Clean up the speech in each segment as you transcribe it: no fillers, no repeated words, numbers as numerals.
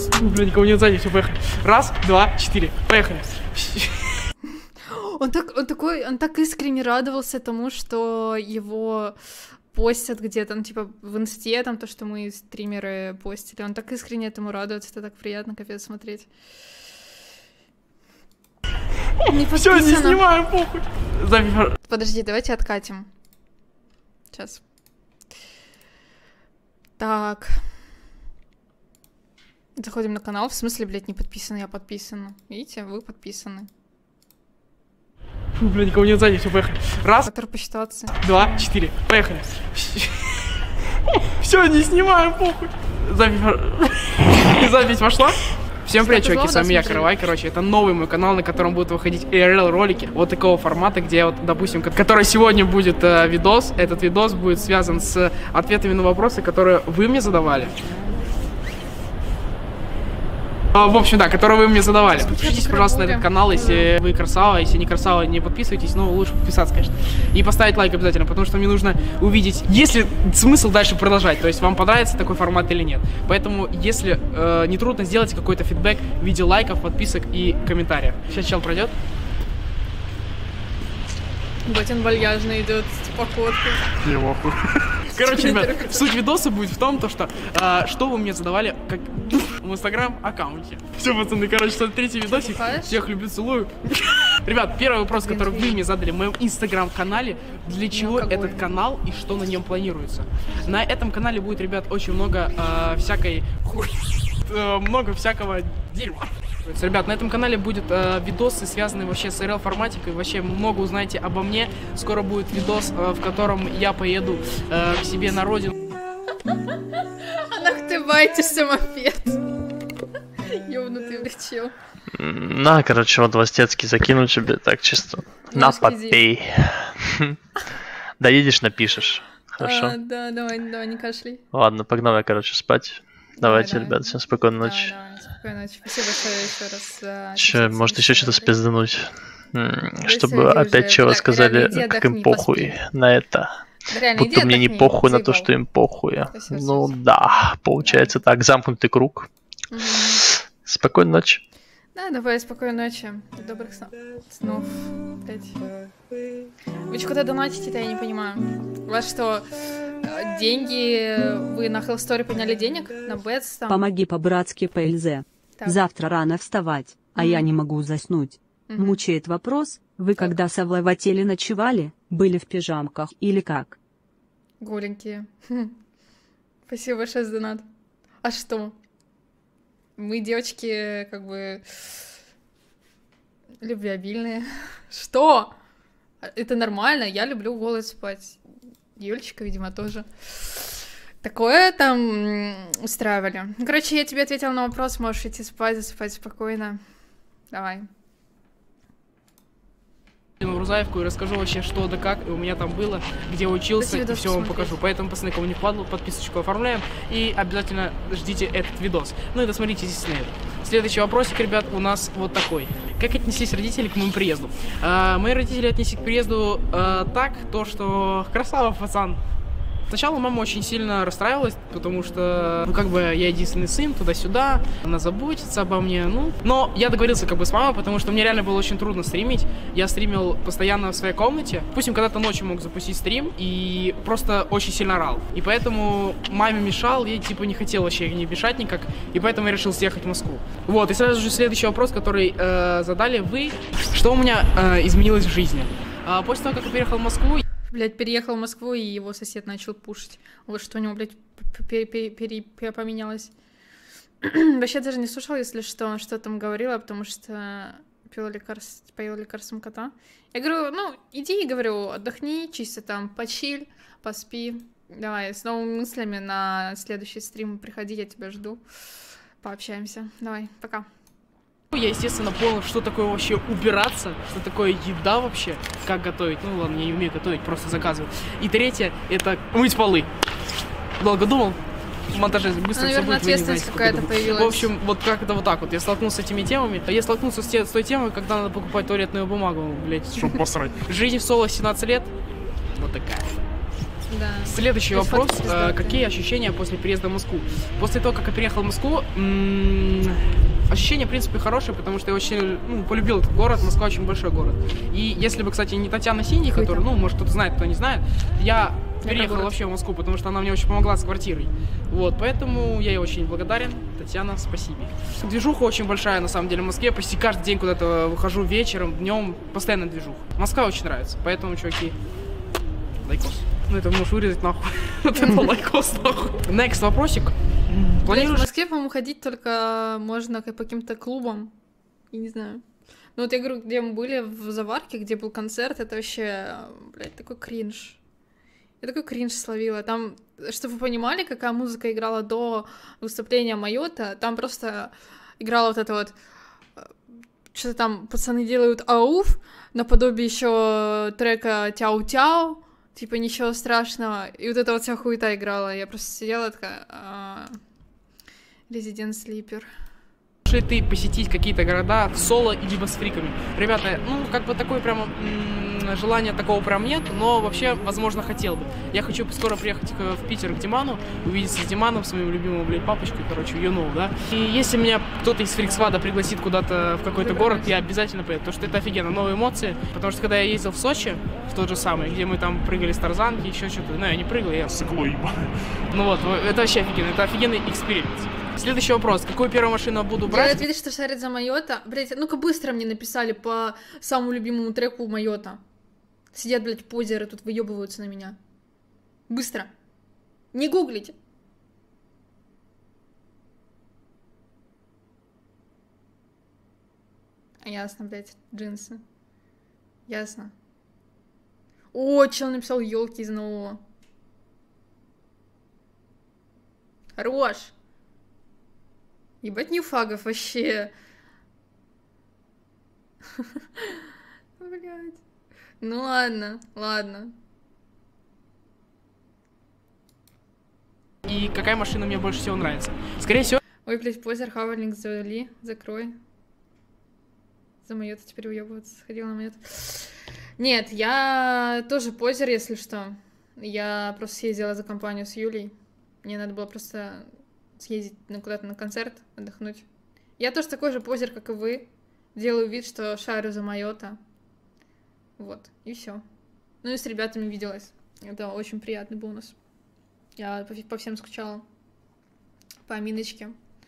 Блин, никого нет сзади, все, поехали. Раз, два, четыре, поехали. Он так искренне радовался тому, что его постят где-то, ну, типа, в инсте, там, то, что мы стримеры постили. Он так искренне этому радуется, это так приятно, капец, смотреть. Не все, не снимаем, похуй. Подожди, давайте откатим. Сейчас. Так. Заходим на канал. В смысле, блядь, не подписаны, я подписана. Видите, вы подписаны. Фу, блядь, никого нет сзади, все, поехали. Раз, Который посчитаться. два, четыре, поехали. Все, не снимаем, похуй. Запись вошла? Всем привет, чуваки, с вами я, Каравай, короче, это новый мой канал, на котором будут выходить IRL ролики вот такого формата, где вот, допустим, который сегодня будет видос, этот видос будет связан с ответами на вопросы, которые вы мне задавали. В общем, да, которые вы мне задавали. Подпишитесь, пожалуйста, на этот канал, если вы красава, если не красава, не подписывайтесь, но лучше подписаться, конечно. И поставить лайк обязательно, потому что мне нужно увидеть, есть ли смысл дальше продолжать, то есть вам понравится такой формат или нет. Поэтому, если не трудно, сделайте какой-то фидбэк в виде лайков, подписок и комментариев. Сейчас чел пройдет. Вот он вальяжно идет с походкой. Короче, ребят, суть видоса будет в том, что вы мне задавали как в инстаграм-аккаунте. Все, пацаны, короче, смотрите видосик. Всех люблю, целую. Ребят, первый вопрос, который вы мне задали в моем инстаграм-канале. Для чего этот канал и что на нем планируется? На этом канале будет, ребят, очень много много всякого дерьма. Ребят, на этом канале будет видосы, связанные вообще с РЛ-форматикой. Вообще много узнаете обо мне. Скоро будет видос, в котором я поеду к себе на родину. Нахтыбайтесь, мопед. Ёбнутый влечил. На, короче, вот Востецкий закину тебе так чисто. На, попей. Доедешь, напишешь. Хорошо? Да, давай, не кашляй. Ладно, погнали, короче, спать. Давайте, ребят, всем спокойной ночи. Спокойной ночи. Спасибо большое еще раз. Че, может еще что-то спиздануть? Чтобы опять чего сказали, как им похуй на это. Будто мне не похуй на то, что им похуй. Ну да, получается так, замкнутый круг. Спокойной ночи. Да, давай, спокойной ночи. Добрых снов. Вы что, куда донатите-то, я не понимаю. У вас что, деньги... Вы на Hell Story подняли денег? На Бэтс там? Помоги по-братски по ЛЗ. Завтра рано вставать, а я не могу заснуть. Мучает вопрос, вы когда со Влой в отеле ночевали, были в пижамках или как? Голенькие. Спасибо большое за донат. А что? Мы, девочки, как бы... любвеобильные. Что? Это нормально, я люблю голой спать. Юлечка, видимо, тоже. Такое там устраивали. Короче, я тебе ответила на вопрос, можешь идти спать, засыпать спокойно. Давай. В Рузаевку и расскажу вообще, что да как у меня там было, где учился, и все вам покажу. Поэтому, пацаны, кому не впадло, подписочку оформляем и обязательно ждите этот видос. Ну и досмотрите здесь на это. Следующий вопросик, ребят, у нас вот такой. Как отнеслись родители к моему приезду? Мои родители отнеслись к приезду так, что красава, пацан. Сначала мама очень сильно расстраивалась, потому что, ну, как бы, я единственный сын, туда-сюда, она заботится обо мне, ну. Но я договорился, как бы, с мамой, потому что мне реально было очень трудно стримить. Я стримил постоянно в своей комнате. Допустим, когда-то ночью мог запустить стрим и просто очень сильно орал. И поэтому маме мешал, я, типа, не хотел вообще не мешать никак. И поэтому я решил съехать в Москву. Вот, и сразу же следующий вопрос, который задали вы. Что у меня изменилось в жизни? После того, как я переехал в Москву... Блядь, переехал в Москву, и его сосед начал пушить. Вот что у него, блядь, поменялось. Вообще даже не слушала, если что там говорила, потому что поел лекарством кота. Я говорю, ну, иди, говорю, отдохни, чисто там, почиль, поспи. Давай, с новыми мыслями на следующий стрим приходи, я тебя жду. Пообщаемся. Давай, пока. Я, естественно, понял, что такое вообще убираться, что такое еда вообще, как готовить. Ну ладно, я не умею готовить, просто заказываю. И третье, это мыть полы. Долго думал, в монтаже быстро все будет, вы не знаете, какая-то появилась. В общем, вот как это вот так вот. Я столкнулся с этими темами. Я столкнулся с той темой, когда надо покупать туалетную бумагу, блять, чтобы посрать. Жизнь в соло 17 лет. Вот такая. Да. Следующий вопрос. Какие ощущения после переезда в Москву? После того, как я переехал в Москву, ощущения, в принципе, хорошие, потому что я очень полюбил этот город. Москва очень большой город. И если бы, кстати, не Татьяна Синди, которая, может, кто-то знает, кто не знает, я переехал вообще в Москву, потому что она мне очень помогла с квартирой. Вот, поэтому я ей очень благодарен. Татьяна, спасибо. Движуха очень большая, на самом деле, в Москве. Почти каждый день куда-то выхожу вечером, днем, постоянно движуха. Москва очень нравится, поэтому, чуваки, лайкос. Ну, это можешь вырезать нахуй. Вот это лайкос нахуй. Next вопросик. В Москве, по-моему, ходить только можно по каким-то клубам. Я не знаю. Ну, вот я говорю, где мы были в Заварке, где был концерт, это вообще, блядь, такой кринж. Я такой кринж словила. Там, чтобы вы понимали, какая музыка играла до выступления Майота, там просто играла вот это вот... Что-то там пацаны делают ауф, наподобие еще трека «Тяу-тяу», типа ничего страшного. И вот эта вот вся хуета играла. Я просто сидела такая... Resident Sleeper. Ты посетить какие-то города в соло либо с фриками. Ребята, как бы такое прямо желания такого прям нет, но вообще, возможно, хотел бы. Я хочу скоро приехать в Питер к Диману, увидеться с Диманом, своим любимым, блядь, папочкой, короче, you know, да. И если меня кто-то из Фриксвада пригласит куда-то в какой-то город, я обязательно поеду, потому что это офигенно, новые эмоции. Потому что когда я ездил в Сочи, в тот же самый, где мы там прыгали с тарзанки, еще что-то, я не прыгал, я сыкло ебал. Ну вот, это вообще офигенно, это офигенный эксперимент. Следующий вопрос. Какую первую машину буду брать? Я видишь, что шарит за Майота. Блять, ну-ка быстро мне написали по самому любимому треку Майота. Сидят, блядь, позеры, тут выебываются на меня. Быстро. Не гуглите. Ясно, блядь, джинсы. Ясно. О, чел написал елки из нового. Хорош. Ебать ньюфагов вообще. Блядь. Ну ладно, ладно. И какая машина мне больше всего нравится? Скорее всего... Ой, блядь, позер, хавальник завели. Закрой. За Майота теперь уебываться. Сходила на Майот. Нет, я тоже позер, если что. Я просто съездила за компанию с Юлей. Мне надо было просто... съездить куда-то на концерт, отдохнуть. Я тоже такой же позер, как и вы. Делаю вид, что шарю за Майота. Вот, и все. Ну и с ребятами виделась. Это очень приятный бонус. Я по всем скучала. По Аминочке.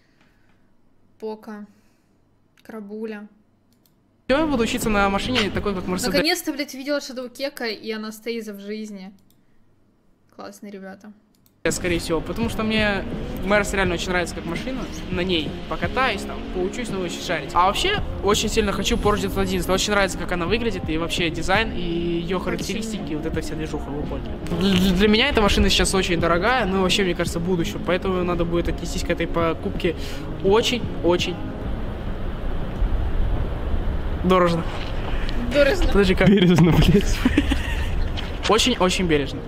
Пока. Крабуля. Я буду учиться на машине такой, как Мерседес. Наконец-то, блядь, видела Shadow Кека и Анастейза в жизни. Классные ребята. Скорее всего, потому что мне Мерс реально очень нравится как машина, на ней покатаюсь, там, поучусь, но очень шарить. А вообще, очень сильно хочу Porsche 911, очень нравится, как она выглядит, и вообще дизайн, и ее характеристики, вот эта вся движуха, вы поняли. Для меня эта машина сейчас очень дорогая, но вообще, мне кажется, в будущем, поэтому надо будет отнестись к этой покупке очень-очень дорожно. Дорожно. Подожди, как? Бережно, блядь. Очень-очень бережно.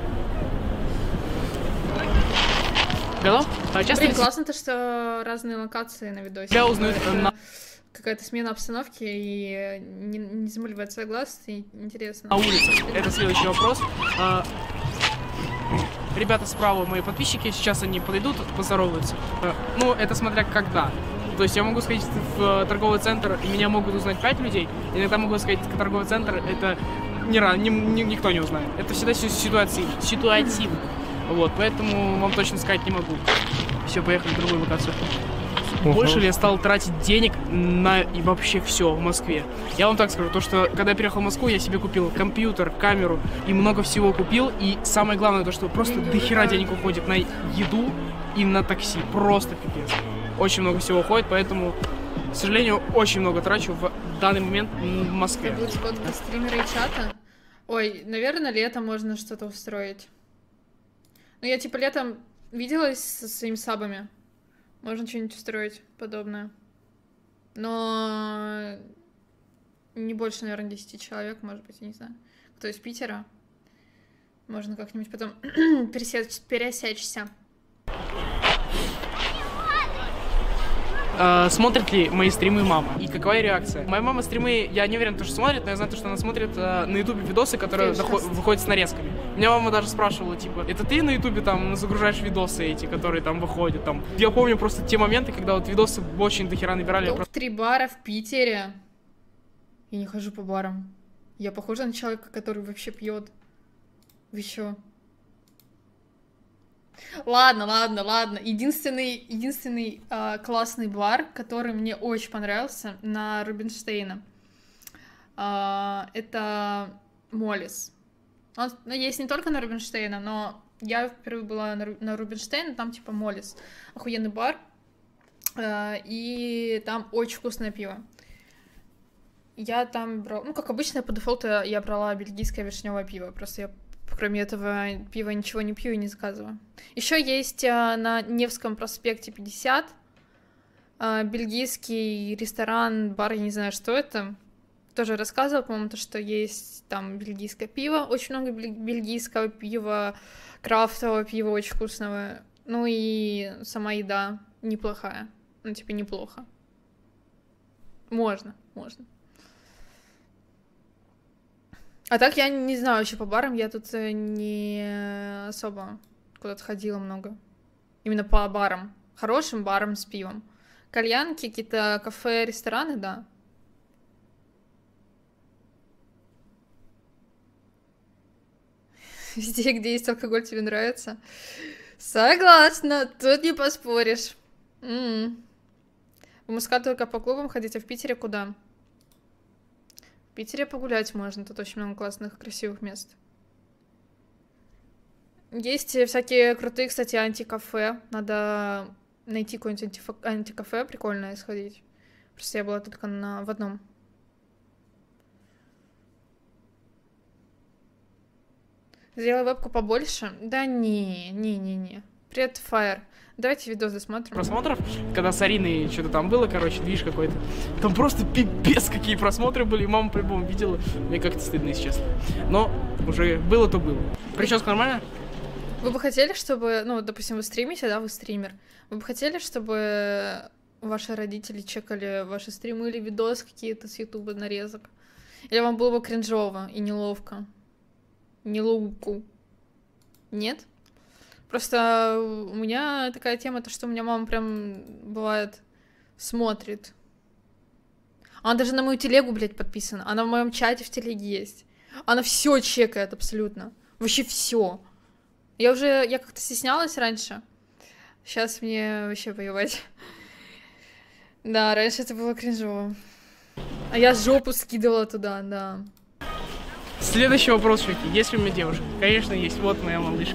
Готов? Блин, классно-то, что разные локации на видосе. Я узнаю какая-то смена обстановки и не замыливает свой глаз, и интересно. На улице. Это следующий вопрос. Ребята справа, мои подписчики, сейчас они подойдут, поздороваются. Ну, это смотря когда. То есть я могу сходить в торговый центр, и меня могут узнать 5 людей. Иногда могу сходить в торговый центр, это никто не узнает. Это всегда ситуативно. Вот, поэтому вам точно сказать не могу. Все, поехали в другую локацию. Больше ли я стал тратить денег на и вообще все в Москве? Я вам так скажу, то что когда я переехал в Москву, я себе купил компьютер, камеру и много всего купил. И самое главное, то что просто дохера денег уходит на еду и на такси. Просто пипец. Очень много всего уходит, поэтому, к сожалению, очень много трачу в данный момент в Москве. Это будет спот для стримера и чата? Ой, наверное, летом можно что-то устроить. Ну, я, типа, летом виделась со своими сабами. Можно что-нибудь устроить подобное. Но не больше, наверное, 10 человек, может быть, я не знаю. Кто из Питера. Можно как-нибудь потом пересечься. смотрит ли мои стримы мама и какая реакция. Моя мама стримы, я не уверен, что смотрит, но я знаю, что она смотрит на ютубе видосы, которые выходят с нарезками. Меня мама даже спрашивала, типа, это ты на ютубе там загружаешь видосы эти, которые там выходят там. Я помню просто те моменты, когда вот видосы очень дохера набирали. 3 бара в Питере. Я не хожу по барам. Я похожа на человека, который вообще пьет. Вы чё? Ладно. Единственный классный бар, который мне очень понравился, на Рубинштейна. Это Моллис. Он есть не только на Рубинштейна, но я впервые была на Рубинштейна, там типа Моллис. Охуенный бар. И там очень вкусное пиво. Я там брала... Ну, как обычно, по дефолту я брала бельгийское вишневое пиво. Просто я, кроме этого пива, ничего не пью и не заказываю. Еще есть на Невском проспекте 50 бельгийский ресторан, бар, я не знаю, что это. Тоже рассказывала, по-моему, то, что есть там бельгийское пиво. Очень много бельгийского пива, крафтового пива очень вкусного. Ну и сама еда неплохая. Ну, типа, неплохо. Можно. А так я не знаю вообще по барам, я тут не особо куда-то ходила много. Именно по барам. Хорошим барам с пивом. Кальянки, какие-то кафе, рестораны, да. Везде, где есть алкоголь, тебе нравится? Согласна, тут не поспоришь. В Москве только по клубам ходить, а в Питере куда? В Питере погулять можно, тут очень много классных, красивых мест. Есть всякие крутые, кстати, антикафе. Надо найти какое-нибудь антикафе прикольное и сходить. Просто я была только в одном. Сделай вебку побольше? Да не. Привет, Fire. Давайте видос досмотрим. Просмотров, когда с Ариной что-то там было, короче, движ какой-то. Там просто пипец какие просмотры были, мама по-любому видела. Мне как-то стыдно, если честно. Но уже было, то было. Прическа нормальная? Вы бы хотели, чтобы, ну, допустим, вы стримите, да, вы стример. Вы бы хотели, чтобы ваши родители чекали ваши стримы или видосы какие-то с ютуба нарезок? Или вам было бы кринжово и неловко? Неловко? Нет? Просто у меня такая тема, то что у меня мама прям, бывает, смотрит. Она даже на мою телегу, блядь, подписана. Она в моем чате в телеге есть. Она все чекает абсолютно. Вообще все. Я как-то стеснялась раньше. Сейчас мне вообще воевать. Да, раньше это было кринжово. А я жопу скидывала туда, да. Следующий вопрос, чуваки. Есть ли у меня девушка? Конечно, есть. Вот моя малышка.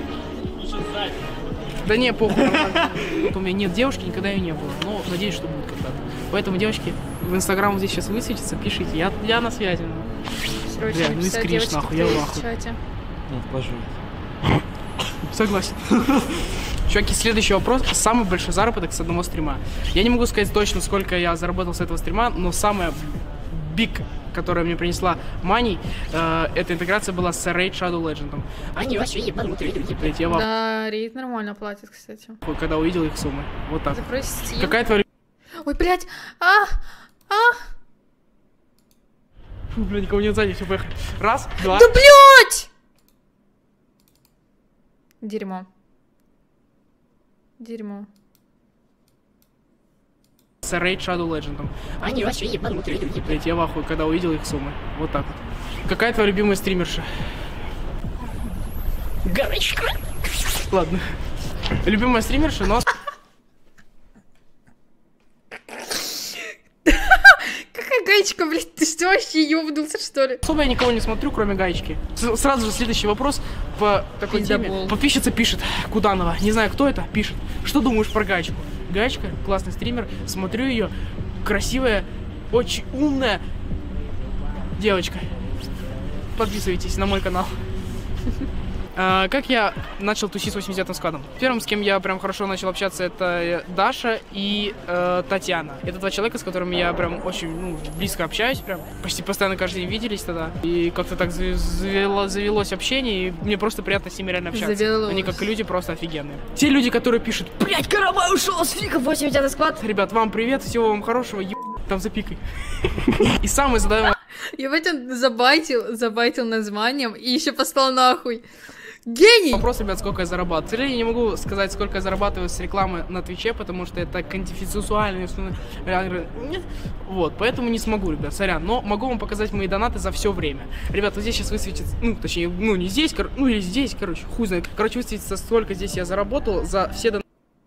Да не, похуй. У меня нет девушки, никогда ее не было. Но надеюсь, что будет когда-то. Поэтому, девочки, в Инстаграм вот здесь сейчас высветится, пишите. Я на связи. Срочно ну и скринш, нахуй, я в ахуе. Ну, пожалуйста. Согласен. Чуваки, следующий вопрос. Самый большой заработок с одного стрима. Я не могу сказать точно, сколько я заработал с этого стрима, но самая биг, которая мне принесла Money, эта интеграция была с Raid Shadow Legend. Они вообще ебанутые люди, блядь, я вам... Да, Raid нормально платит, кстати. Когда увидел их суммы. Вот так. Закрой Steam. Какая твоя... Ой, блядь! Фу, блядь, никого нет сзади, все, поехали. Раз, два... Да, блядь! Дерьмо. С Raid Shadow Legend. Они вообще ебанутые люди, блядь, я в ахуе, когда увидел их суммы. Вот так вот. Какая твоя любимая стримерша? Горочка. Ладно. Любимая стримерша, но... Какая гаечка, блядь, ты что, вообще ёбнулся, что ли? Особо я никого не смотрю, кроме гаечки. Сразу же следующий вопрос по такой теме. Подписчица пишет, Куданова, не знаю, кто это, пишет. Что думаешь про гаечку? Гаечка, классный стример, смотрю ее, красивая, очень умная девочка. Подписывайтесь на мой канал. Как я начал тусить с 89-м складом? Первым, с кем я прям хорошо начал общаться, это Даша и Татьяна. Это два человека, с которыми я прям очень близко общаюсь, прям почти постоянно каждый день виделись тогда. И как-то так завелось общение, и мне просто приятно с ними реально общаться. Они как люди просто офигенные. Те люди, которые пишут: блять, Каравай ушел с фиков, 89-й склад. Ребят, вам привет, всего вам хорошего, там запикай. И самый задаемый... Ебать, он забайтил названием и еще послал нахуй. Гений! Вопрос, ребят, сколько я зарабатываю. К сожалению, не могу сказать, сколько я зарабатываю с рекламы на Твиче, потому что это конфиденциальный. Вот, поэтому не смогу, ребят, сорян. Но могу вам показать мои донаты за все время. Ребят, вот здесь сейчас высветится, точнее, не здесь, или здесь, короче, хуй знает. Короче, высветится, сколько здесь я заработал за все донаты.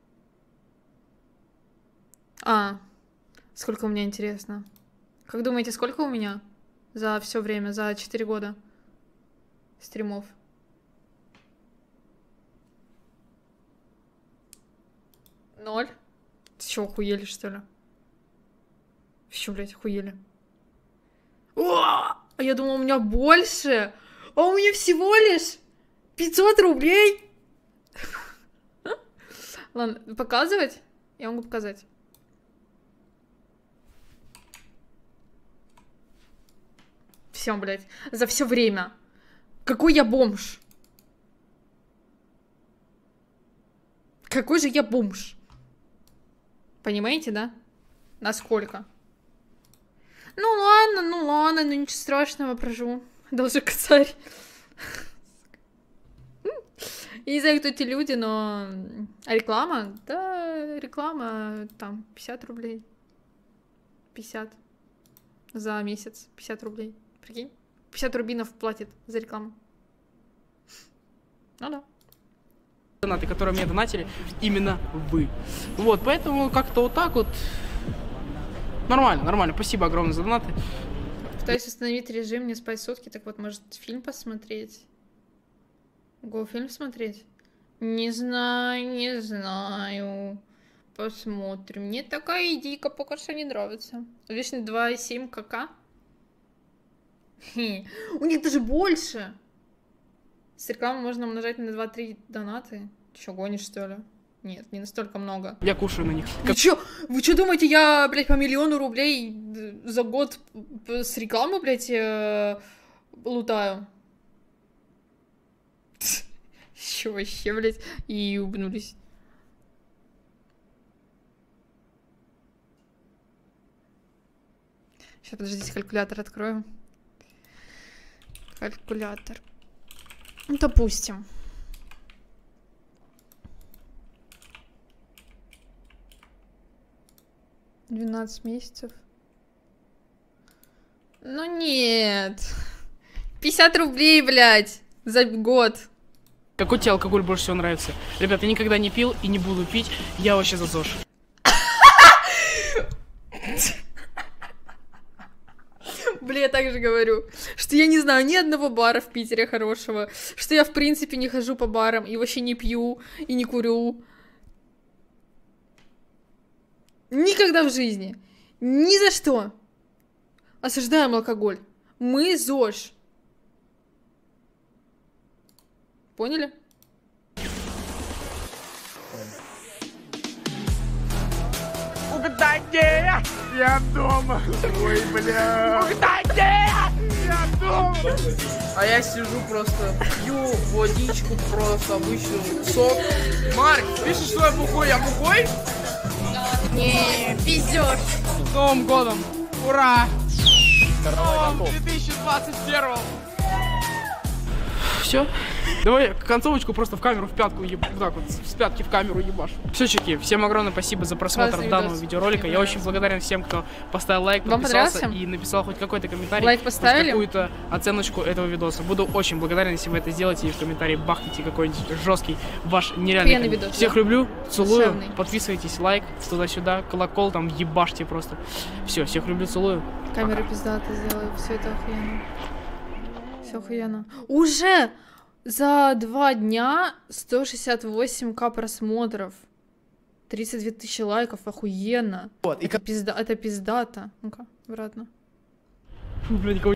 Сколько у меня, интересно? Как думаете, сколько у меня за все время, за 4 года стримов? 0? Ты чё, охуели, что ли? Чё, блядь, охуели? А я думала, у меня больше! А у меня всего лишь 500 рублей! Ладно, показывать? Я могу показать. Всем, блядь, за все время. Какой я бомж! Какой же я бомж! Понимаете, да? Насколько? Ну ладно, ничего страшного, проживу. Должен косарь. Я не знаю, кто эти люди, но... А реклама? Да, реклама, там, 50 рублей. 50. За месяц. 50 рублей. Прикинь? 50 рубинов платит за рекламу. Ну да. Донаты, которые мне донатили, именно вы. Вот, поэтому как-то вот так вот. Нормально. Спасибо огромное за донаты. Пытаюсь установить режим, не спать сутки. Так вот, может, фильм посмотреть? Фильм смотреть? Не знаю. Посмотрим. Мне такая идейка пока что не нравится. Вечно 2,7 КК. У них даже больше. С рекламы можно умножать на 2-3 донаты. Чё, гонишь, что ли? Нет, не настолько много. Я кушаю на них. Вы чё думаете, я, блядь, по 1 000 000 рублей за год с рекламы, блядь, лутаю? Чё вообще, блядь? И убнулись. Сейчас, подождите, калькулятор открою. Калькулятор. Ну, допустим. $12 месяцев. Ну нет. 50 рублей, блядь, за год. Какой тебе алкоголь больше всего нравится? Ребят, я никогда не пил и не буду пить. Я вообще за ЗОЖ. Бля, я так же говорю, что я не знаю ни одного бара в Питере хорошего, что я в принципе не хожу по барам и вообще не пью и не курю. Никогда в жизни. Ни за что. Осуждаем алкоголь. Мы ЗОЖ. Поняли? Угадайте! Я дома! Ой, бля! Угадайте! Я дома! А я сижу просто, пью водичку, просто обычную, сок. Марк, пишешь, что я бухой? Я бухой? Не, пиздёшь. С Новым годом! Ура! Новым 2021! Все? Давай концовочку просто в камеру, в пятку, вот так вот, с пятки в камеру ебаш. Все, чеки, всем огромное спасибо за просмотр данного видеоролика. Я очень благодарен всем, кто поставил лайк, подписался и написал хоть какой-то комментарий. Лайк поставили? Какую-то оценочку этого видоса. Буду очень благодарен, если вы это сделаете и в комментарии бахните какой-нибудь жесткий ваш нереальный комментарий. Всех люблю, целую, душевный. Подписывайтесь, лайк, туда-сюда, колокол там ебашьте просто. Все, всех люблю, целую. Камеру пиздато сделаю, все это охуенно. Все охуенно. Уже за 2 дня 168к просмотров. 32 тысячи лайков, охуенно. Вот, это пиздато. Ну-ка, обратно. Фу, блядь, никого